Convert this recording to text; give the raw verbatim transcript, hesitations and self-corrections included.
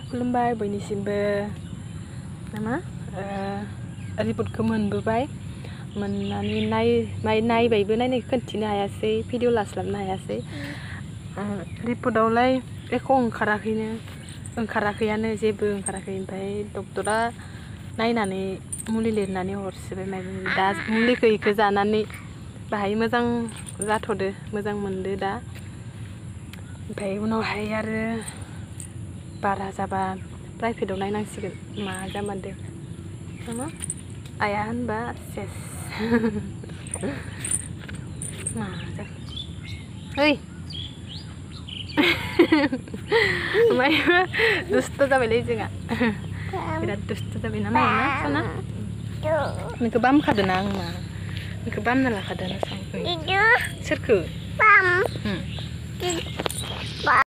खुलुमबाय बयनिसिमबो नामा रिपर्टखौ मोनबोबाय मोननानै नाय नायबायबो नायनायखौ खोन्थिनो हायासै भिडिअ लास्लाबनो हायासै रिपर्टआवलाय एख' ओंखाराखैनो ओंखाराखैयानो जेबो ओंखाराखै ओमफ्राय डक्टरा नायनानै मुलि लिरनानै हरसिबाय माबा दा मुलिखौ इखौ जानानै बाहाय मोजां जाथ'दो मोजां मोनदो दा ओमफ्राय उनावहाय आरो बारा जाबा प्राइभेटाव नायनांसिगोन मा जामारदो नामा आइया होनबा सेस मा जाखो ओइ मायबा दुस्त जाबायलै जोंहा बिराद दुस्त जाबाय ना माया ना सना नोंखौ बामखादों ना आं मा नोंखौ बामना लाखादों ना सोरखौ